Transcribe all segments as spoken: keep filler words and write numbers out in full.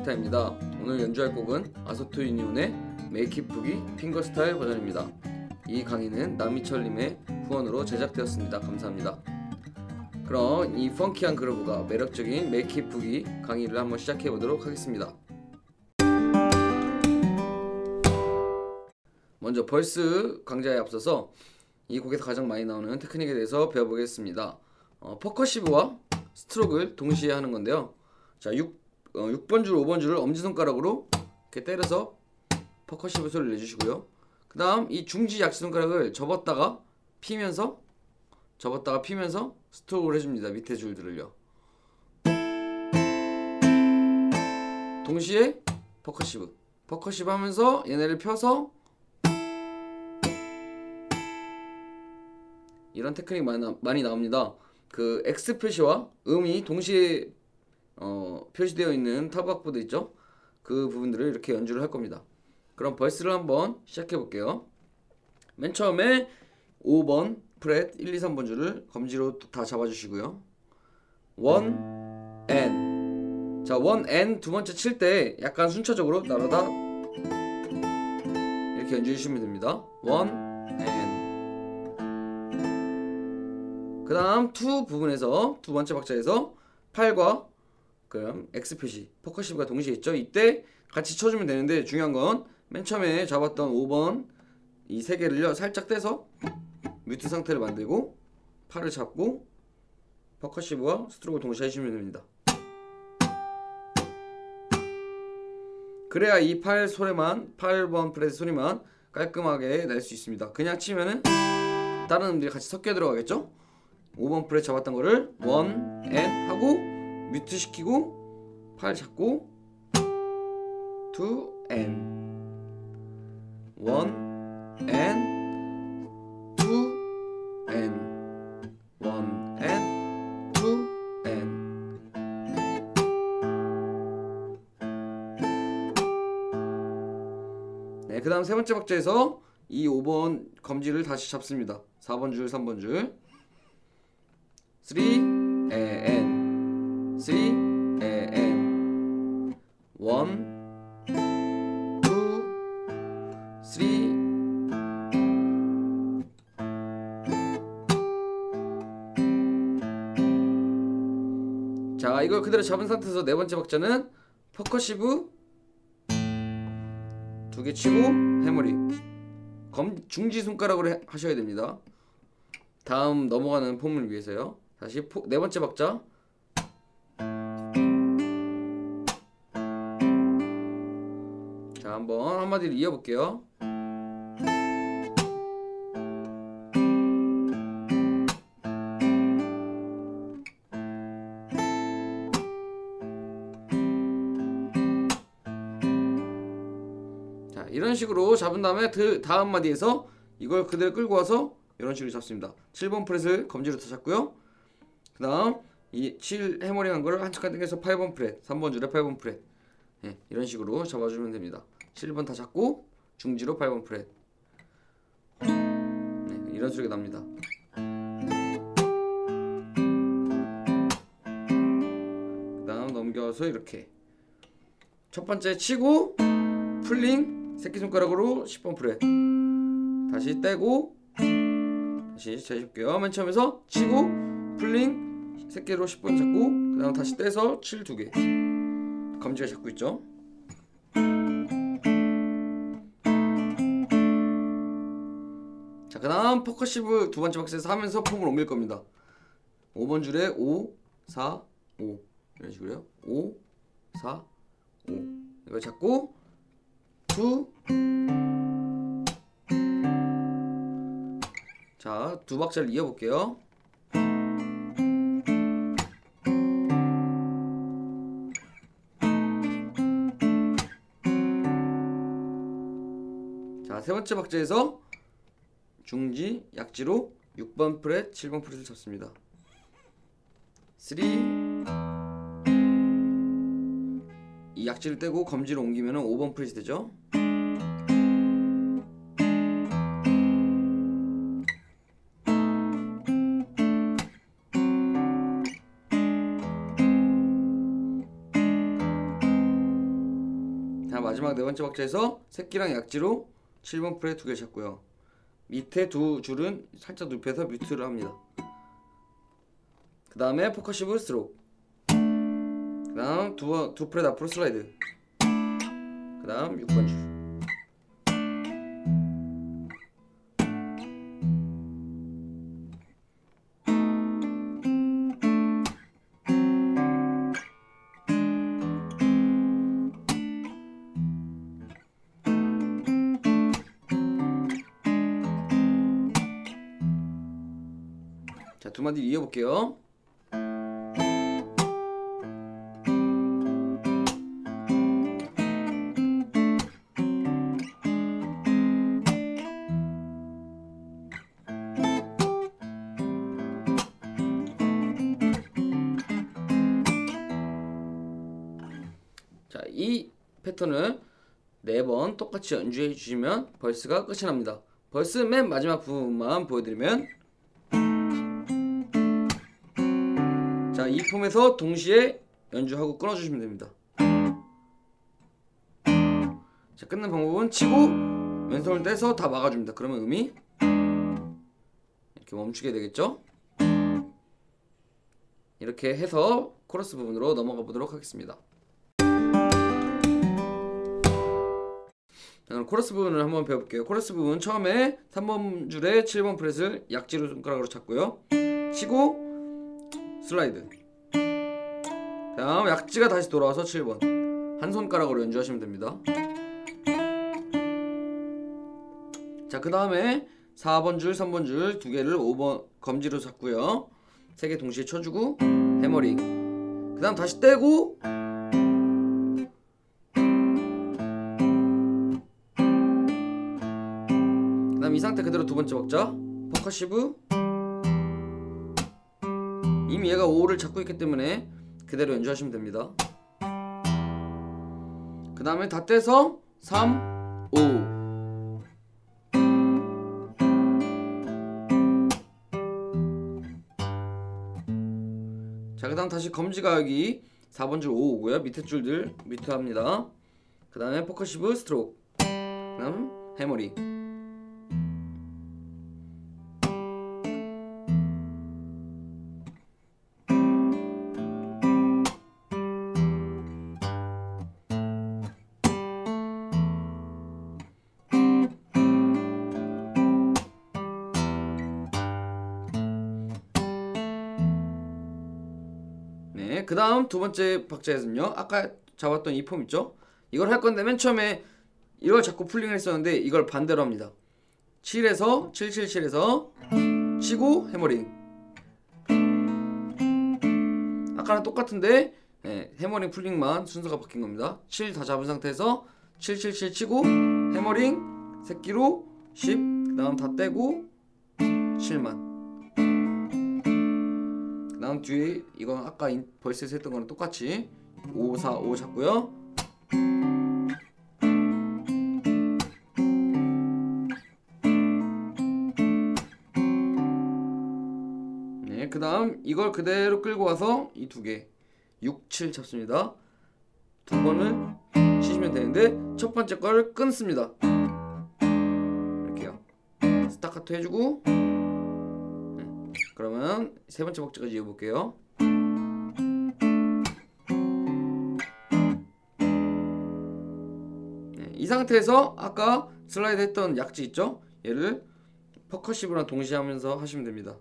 기타입니다. 오늘 연주할 곡은 아소토 유니온의 Make It Boogie 핑거스타일 버전입니다. 이 강의는 남미철님의 후원으로 제작되었습니다. 감사합니다. 그럼 이 펑키한 그루브가 매력적인 Make It Boogie 강의를 한번 시작해보도록 하겠습니다. 먼저 벌스 강좌에 앞서서 이 곡에서 가장 많이 나오는 테크닉에 대해서 배워보겠습니다. 어, 퍼커시브와 스트로크를 동시에 하는 건데요. 자, 육, 어, 육 번 줄, 오 번 줄을 엄지손가락으로 이렇게 때려서 퍼커시브 소리를 내주시고요. 그 다음 이 중지 약지손가락을 접었다가 피면서 접었다가 피면서 스트로크를 해줍니다. 밑에 줄들을요. 동시에 퍼커시브 퍼커시브 하면서 얘네를 펴서 이런 테크닉 많이, 나, 많이 나옵니다. 그 X 표시와 음이 동시에 어, 표시되어 있는 타브악보드 있죠? 그 부분들을 이렇게 연주를 할 겁니다. 그럼 벌스를 한번 시작해 볼게요. 맨 처음에 오 번 프렛 일, 이, 삼 번 줄을 검지로 다 잡아주시고요. 일, N. 자, 일, N 두 번째 칠 때 약간 순차적으로 따라다 이렇게 연주해 주시면 됩니다. 일, N. 그 다음 이 부분에서 두 번째 박자에서 팔과 그럼 X 표시, 퍼커시브가 동시에 있죠. 이때 같이 쳐주면 되는데 중요한 건 맨 처음에 잡았던 오 번 이 세 개를요 살짝 떼서 뮤트 상태를 만들고 팔을 잡고 퍼커시브와 스트로크 동시에 해주시면 됩니다. 그래야 이 팔 소리만, 팔 번 프렛 소리만 깔끔하게 낼 수 있습니다. 그냥 치면은 다른 음들이 같이 섞여 들어가겠죠? 오 번 프렛 잡았던 거를 일, N 하고 뮤트 시키고 팔 잡고 이, N 일, N 이, N 일, N 이, N 네, 그 다음 세 번째 박자에서 이 오 번 검지를 다시 잡습니다. 사 번 줄, 삼 번 줄 삼, N 삼, N 일 쓰리 자, 이걸 그대로 잡은 상태에서 네 번째 박자는 퍼커시브 두 개 치고 해머리 검, 중지 손가락으로 해, 하셔야 됩니다. 다음 넘어가는 폼을 위해서요. 다시 포, 네 번째 박자 자, 한번 한마디로 이어볼게요. 자, 이런 식으로 잡은 다음에 그 다음 마디에서 이걸 그대로 끌고 와서 이런 식으로 잡습니다. 칠 번 프렛을 검지로 다 잡고요. 그 다음 이 칠 해머링 한 거를 한쪽까지 당겨서 팔 번 프렛, 삼 번 줄에 팔 번 프렛 네, 이런 식으로 잡아주면 됩니다. 칠 번 다 잡고 중지로 팔 번 프렛 네, 이런 소리가 납니다. 그 다음 넘겨서 이렇게 첫 번째 치고 풀링 새끼손가락으로 십 번 프렛 다시 떼고 다시 재줄게요. 맨 처음에서 치고 풀링 새끼로 십 번 잡고 그 다음 다시 떼서 칠 두 개 검지가 잡고 있죠. 자, 그 다음 퍼커시브 두 번째 박스에서 하면서 폼을 옮길 겁니다. 오 번 줄에 오, 사, 오 이런 식으로요. 오, 사, 오 이걸 잡고 이 자, 두 박자를 이어볼게요. 자, 세 번째 박자에서 중지, 약지로 육 번 프렛, 칠 번 프렛을 잡습니다. 삼 이 약지를 떼고 검지로 옮기면 오 번 프렛이 되죠. 마지막 네 번째 박자에서 새끼랑 약지로 칠 번 프렛 두 개 잡고요. 밑에 두 줄은 살짝 눕혀서 뮤트를 합니다. 그 다음에 포커시브 스트로크. 그 다음 두, 두 프렛 앞으로 슬라이드. 그 다음 육 번 줄. 자, 두 마디 이어볼게요. 자, 이 패턴을 네 번 똑같이 연주해 주시면 벌스가 끝이 납니다. 벌스 맨 마지막 부분만 보여드리면, 자, 이 폼에서 동시에 연주하고 끊어주시면 됩니다. 자, 끊는 방법은 치고 왼손을 떼서 다 막아줍니다. 그러면 음이 이렇게 멈추게 되겠죠? 이렇게 해서 코러스 부분으로 넘어가 보도록 하겠습니다. 자, 그럼 코러스 부분을 한번 배워볼게요. 코러스 부분 처음에 삼 번 줄에 칠 번 프렛을 약지로 손가락으로 잡고요. 치고 슬라이드. 다음 약지가 다시 돌아와서 칠 번 한 손가락으로 연주하시면 됩니다. 자, 그 다음에 사 번 줄, 삼 번 줄 두 개를 오 번 검지로 잡고요. 세 개 동시에 쳐주고 해머링. 그 다음 다시 떼고 그 다음 이 상태 그대로 두 번째 박자 퍼커시브. 이미 얘가 오를 잡고 있기 때문에 그대로 연주하시면 됩니다. 그 다음에 다 떼서 삼, 오. 자, 그 다음 다시 검지 가기 사 번 줄 오 오고요. 밑에 줄들 뮤트 합니다. 그 다음에 퍼커시브 스트로크. 그 다음 해머링. 네, 그 다음 두 번째 박자에서는요, 아까 잡았던 이 폼 있죠? 이걸 할 건데 맨 처음에 이걸 잡고 풀링을 했었는데 이걸 반대로 합니다. 칠에서 칠, 칠, 칠에서 치고 해머링. 아까랑 똑같은데 네, 해머링 풀링만 순서가 바뀐 겁니다. 칠 다 잡은 상태에서 칠, 칠, 칠 치고 해머링 새끼로 십. 그 다음 다 떼고 칠만. 그 다음 뒤에 이건 아까 벌스에서 했던 거랑 똑같이 오, 사, 오 잡고요. 네, 그 다음 이걸 그대로 끌고 와서 이 두 개 육, 칠 잡습니다. 두 번을 치시면 되는데 첫 번째 걸 끊습니다. 이렇게요. 스타카토 해주고, 네, 그러면 세 번째 박자까지 이어볼게요. 네, 이 상태에서 아까 슬라이드 했던 약지 있죠? 얘를 퍼커시브랑 동시에 하면서 하시면 됩니다.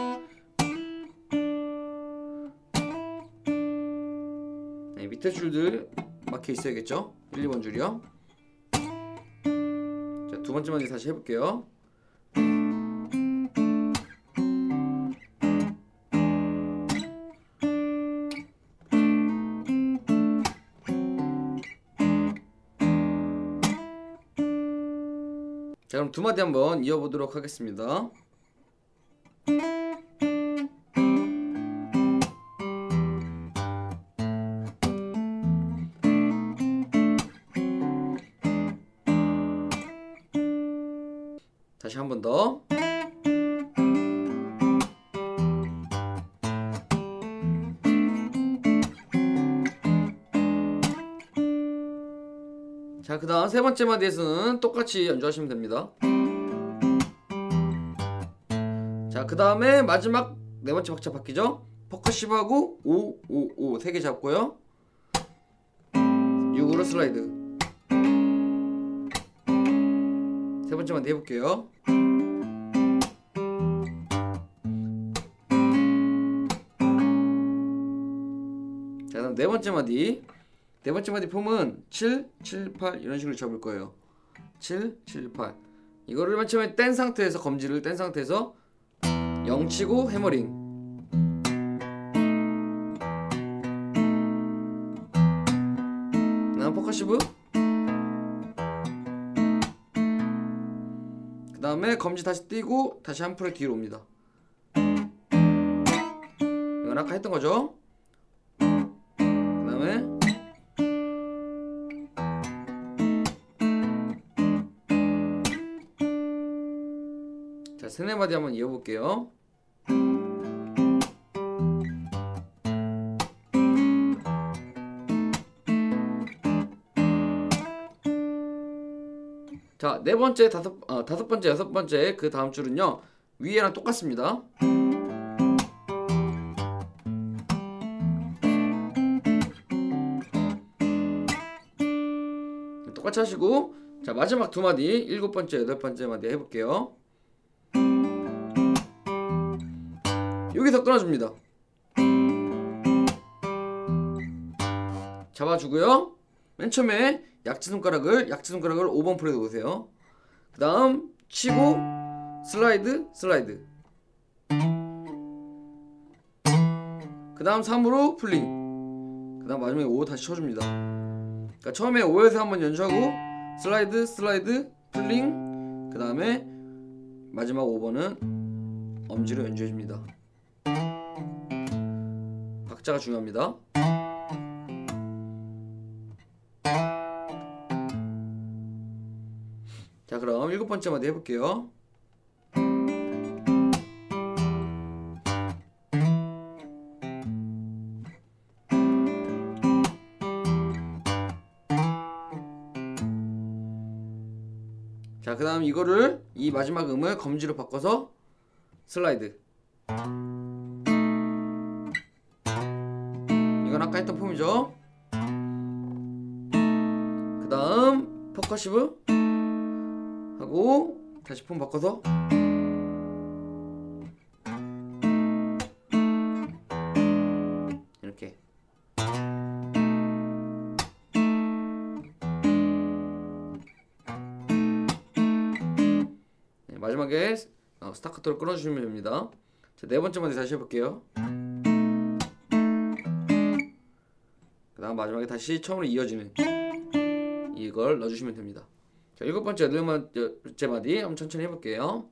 네, 밑에 줄들 막혀 있어야겠죠? 일, 이 번 줄이요. 자, 두 번째 마디 다시 해볼게요. 자, 그럼 두 마디 한번 이어보도록 하겠습니다. 다시 한 번 더. 자, 그 다음 세 번째 마디에서는 똑같이 연주하시면 됩니다. 자, 그 다음에 마지막 네 번째 박자 바뀌죠? 퍼커시브하고 오, 오, 오 세 개 잡고요. 육으로 슬라이드. 세 번째 마디 해볼게요. 자, 그다음 네 번째 마디. 네 번째 마디 폼은 칠, 칠, 팔 이런 식으로 잡을 거예요. 칠, 칠, 팔. 이거를 맨 처음에 뗀 상태에서, 검지를 뗀 상태에서 영 치고 해머링. 그다음 퍼커시브. 그 다음에 검지 다시 띄고 다시 한 프레 뒤로 옵니다. 이건 아까 했던 거죠. 그 다음에 자, 세네 마디 한번 이어볼게요. 자, 네 번째, 다섯, 어, 다섯 번째, 여섯 번째 그 다음 줄은요 위에랑 똑같습니다. 똑같이 하시고, 자, 마지막 두 마디, 일곱 번째, 여덟 번째 마디 해볼게요. 여기서 끊어줍니다. 잡아주고요. 맨 처음에 약지손가락을 약지손가락을 오 번 프레에 놓으세요. 그 다음 치고 슬라이드 슬라이드. 그 다음 삼으로 풀링. 그 다음 마지막에 오 다시 쳐줍니다. 그러니까 처음에 오에서 한번 연주하고 슬라이드 슬라이드 풀링. 그 다음에 마지막 오 번은 엄지로 연주해줍니다. 박자가 중요합니다. 자, 그럼 일곱 번째 마디 해볼게요. 자, 그 다음 이거를 이 마지막 음을 검지로 바꿔서 슬라이드. 이건 아까 했던 폼이죠. 그 다음 퍼커시브 하고 다시 폼 바꿔서 이렇게. 네, 마지막에 어, 스타카토를 끊어주시면 됩니다. 자, 네 번째 마디 다시 해볼게요. 그 다음 마지막에 다시 처음으로 이어지는 이걸 넣어주시면 됩니다. 자, 일곱 번째, 여덟 번째 마디 한번 천천히 해볼게요.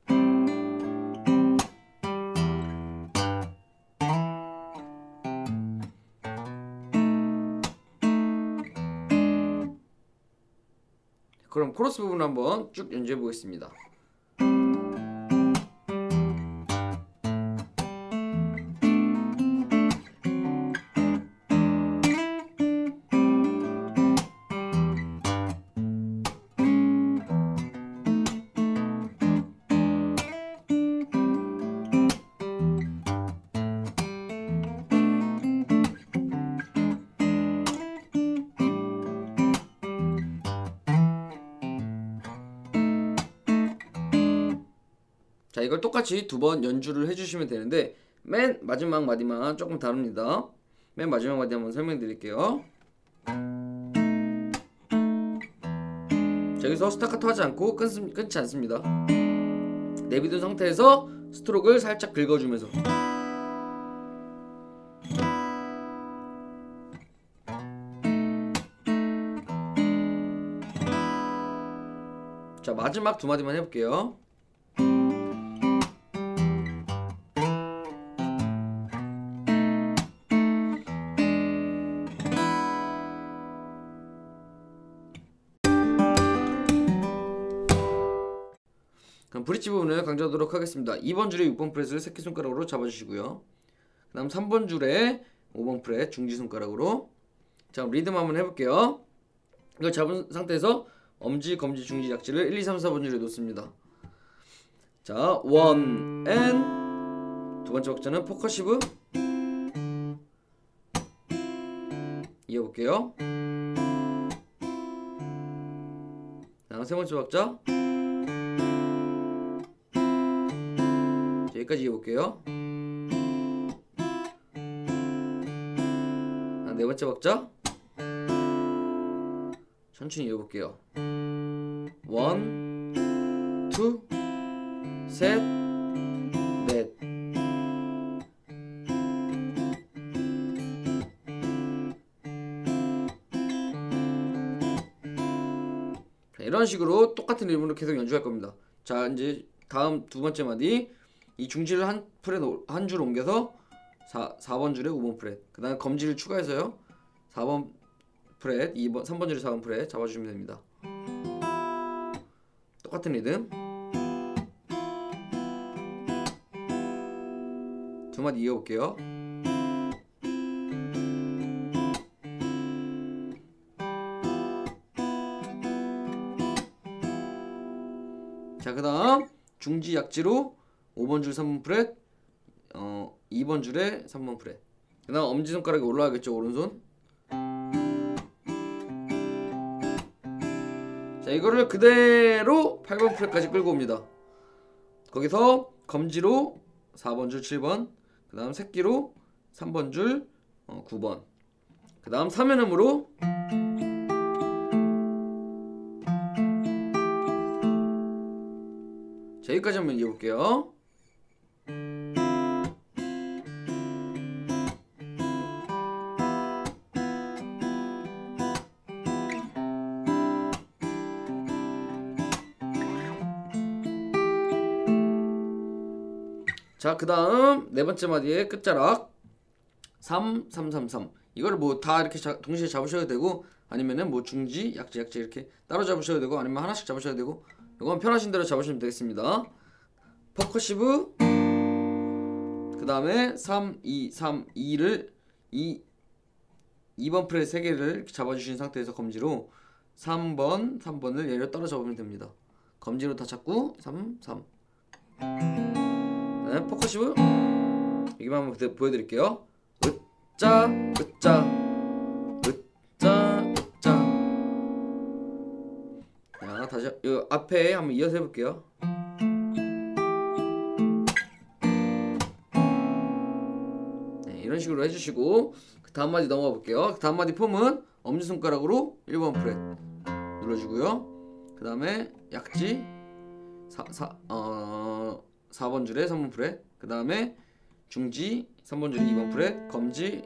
그럼 코러스 부분 한번 쭉 연주해 보겠습니다. 자, 이걸 똑같이 두 번 연주를 해주시면 되는데 맨 마지막 마디만 조금 다릅니다. 맨 마지막 마디 한번 설명드릴게요. 자, 여기서 스타카토 하지 않고 끊, 끊지 않습니다. 내비둔 상태에서 스트로크를 살짝 긁어주면서. 자, 마지막 두 마디만 해볼게요. 그럼 브릿지 부분을 강조하도록 하겠습니다. 이 번 줄에 육 번 프렛을 새끼손가락으로 잡아주시고요. 그 다음 삼 번 줄에 오 번 프렛 중지손가락으로. 자, 그럼 리듬 한번 해볼게요. 이걸 잡은 상태에서 엄지, 검지, 중지, 약지를 일, 이, 삼, 사 번 줄에 놓습니다. 자, 원 앤 두 번째 박자는 퍼커시브 이어볼게요. 다음 세 번째 박자 여기까지 이어볼게요. 네 번째 박자 천천히 이어볼게요. 원, 투, 셋, 넷. 이런 식으로 똑같은 리듬으로 계속 연주할 겁니다. 자, 이제 다음 두 번째 마디 이 중지를 한 프렛 한 줄 옮겨서 사, 사 번 줄에 오 번 프렛, 그 다음에 검지를 추가해서요 사 번 프렛, 이 번, 삼 번 줄에 사 번 프렛 잡아주시면 됩니다. 똑같은 리듬 두 마디 이어볼게요. 자, 그 다음 중지 약지로 오 번 줄 삼 번 프렛, 어, 이 번 줄에 삼 번 프렛, 그 다음 엄지손가락이 올라가겠죠, 오른손. 자, 이거를 그대로 팔 번 프렛까지 끌고 옵니다. 거기서 검지로 사 번 줄 칠 번, 그 다음 새끼로 삼 번 줄 어, 구 번, 그 다음 삼연음으로 자, 여기까지 한번 이어볼게요. 자, 그 다음 네 번째 마디의 끝자락 삼, 삼, 삼, 삼. 이거를 뭐 다 이렇게 자, 동시에 잡으셔도 되고, 아니면은 뭐 중지, 약지, 약지 이렇게 따로 잡으셔도 되고, 아니면 하나씩 잡으셔도 되고, 이건 편하신 대로 잡으시면 되겠습니다. 퍼커시브 그 다음에 삼, 이, 삼, 이를 이, 이 번 프렛 세 개를 이렇게 잡아주신 상태에서 검지로 삼 번, 삼 번을 얘를 따로 잡으면 됩니다. 검지로 다 잡고 삼, 삼. 네, 퍼커시브 여기만 한번 보여드릴게요. 으짜, 으짜, 으짜, 으짜. 자, 다시 이 앞에 한번 이어서 해볼게요. 네, 이런 식으로 해주시고 그 다음 마디 넘어가 볼게요. 그 다음 마디 폼은 엄지손가락으로 일 번 프렛 눌러주고요. 그 다음에 약지 사, 사, 어, 사 번 줄에 삼 번 프렛, 그 다음에 중지 삼 번 줄에 이 번 프렛, 검지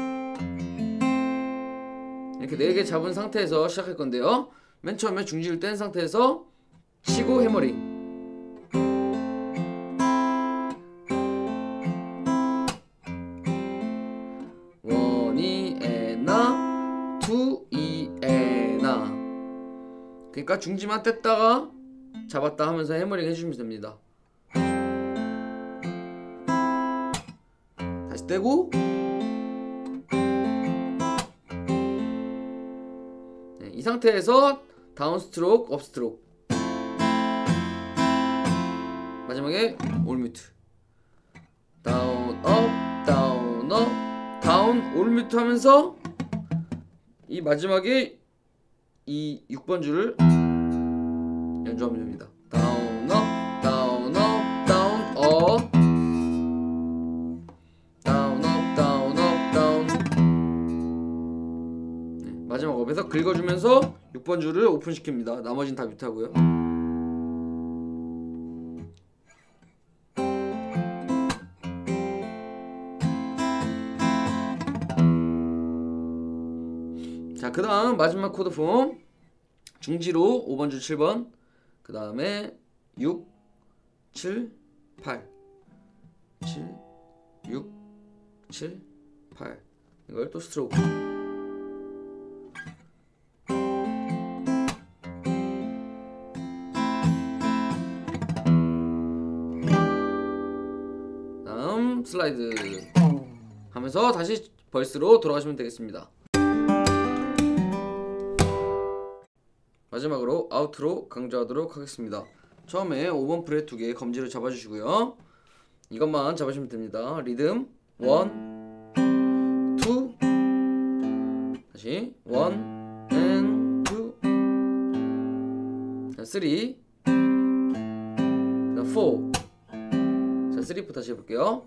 이렇게 네 개 잡은 상태에서 시작할 건데요. 맨 처음에 중지를 뗀 상태에서 치고 해머링. 원이 에나 투 이 에나. 그러니까 중지만 뗐다가 잡았다 하면서 해머링 해주시면 됩니다. 다시 떼고 네, 이 상태에서 다운 스트로크, 업 스트로크, 마지막에 올 뮤트. 다운, 업, 다운, 업, 다운, 올 뮤트 하면서 이 마지막에 이 육 번 줄을 연주하면 됩니다. 다운, 업, 다운, 업, 다운, 업, 다운, 업, 다운, 업, 다운. 네, 마지막 업에서 긁어주면서 육 번 줄을 오픈시킵니다. 나머지는 다 뮤트하고요. 자, 그 다음 마지막 코드 폼 중지로 오 번 줄 칠 번, 그 다음에 육, 칠, 팔, 칠, 육, 칠, 팔. 이걸 또 스트로크. 다음 슬라이드 하면서 다시 벌스로 돌아가시면 되겠습니다. 마지막으로 아우트로 강조하도록 하겠습니다. 처음에 오 번 프렛 두 개 검지를 잡아주시고요. 이것만 잡으시면 됩니다. 리듬 원, 투, 다시 원, 앤, 투, 자, 쓰리, 자, 포. 자, 쓰리, 포 다시 해볼게요.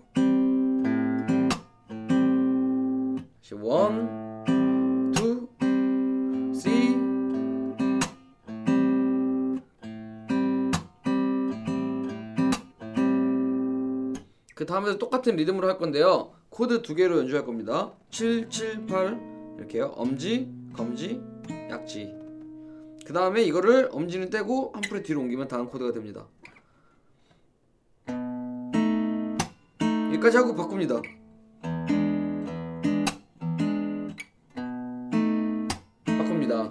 다시 원, 투, 쓰리. 그 다음에도 똑같은 리듬으로 할 건데요. 코드 두 개로 연주할 겁니다. 칠, 칠, 팔 이렇게요. 엄지, 검지, 약지. 그 다음에 이거를 엄지는 떼고 한 프렛 뒤로 옮기면 다음 코드가 됩니다. 여기까지 하고 바꿉니다. 바꿉니다.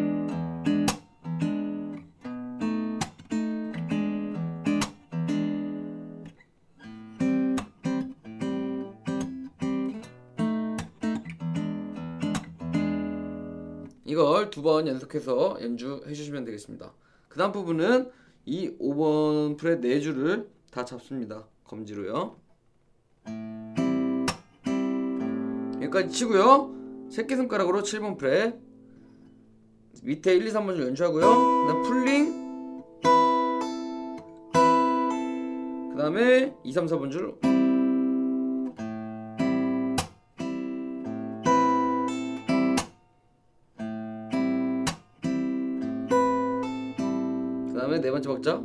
이걸 두 번 연속해서 연주해 주시면 되겠습니다. 그 다음 부분은 이 오 번 프렛 네 줄을 다 잡습니다. 검지로요. 여기까지 치고요. 새끼손가락으로 칠 번 프렛 밑에 일, 이, 삼 번 줄 연주하고요. 그 다음 풀링, 그 다음에 이, 삼, 사 번 줄 그 다음에 네 번째 박자,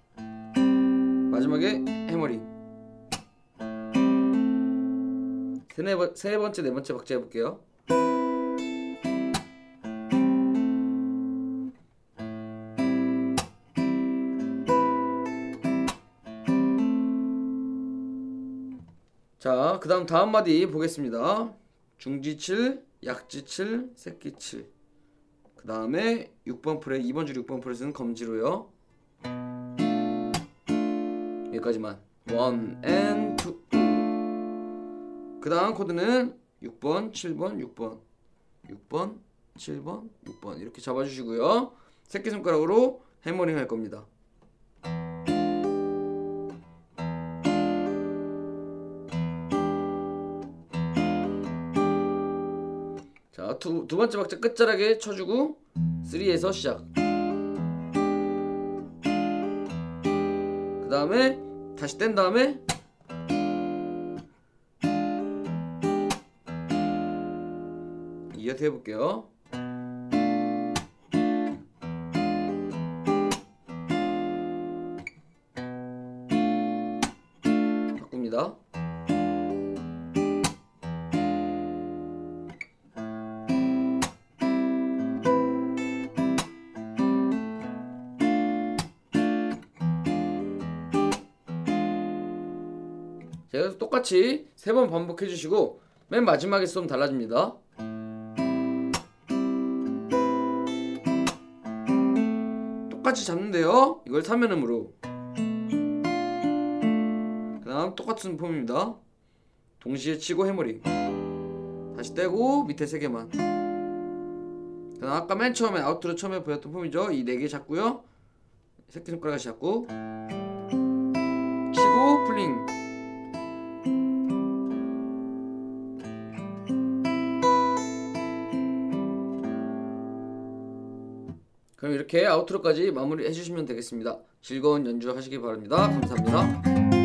마지막에 해머링. 세, 네 번, 세 번째, 네 번째 박자 해볼게요. 자, 그 다음 다음 마디 보겠습니다. 중지 칠, 약지 칠, 새끼 칠. 그 다음에 육 번 프렛, 이 번 줄 육 번 프렛은 검지로요. 여기까지만. 원 and 투. 그 다음 코드는 육 번, 칠 번, 육 번, 육 번, 칠 번, 육 번 이렇게 잡아주시고요. 새끼손가락으로 해머링 할 겁니다. 자, 두, 두 번째 박자 끝자락에 쳐주고 삼에서 시작. 그 다음에 다시 뗀 다음에 이어서 해볼게요. 바꿉니다. 제가 똑같이 세 번 반복해 주시고 맨 마지막에 좀 달라집니다. 똑같이 잡는데요. 이걸 삼 연음으로. 그 다음 똑같은 폼입니다. 동시에 치고 해머링. 다시 떼고 밑에 세 개만. 그 다음 아까 맨 처음에 아웃트로 처음에 보였던 폼이죠. 이 네 개 잡고요. 새끼손가락 같이 잡고 치고 풀링. 그럼 이렇게 아우트로까지 마무리 해주시면 되겠습니다. 즐거운 연주 하시기 바랍니다. 감사합니다.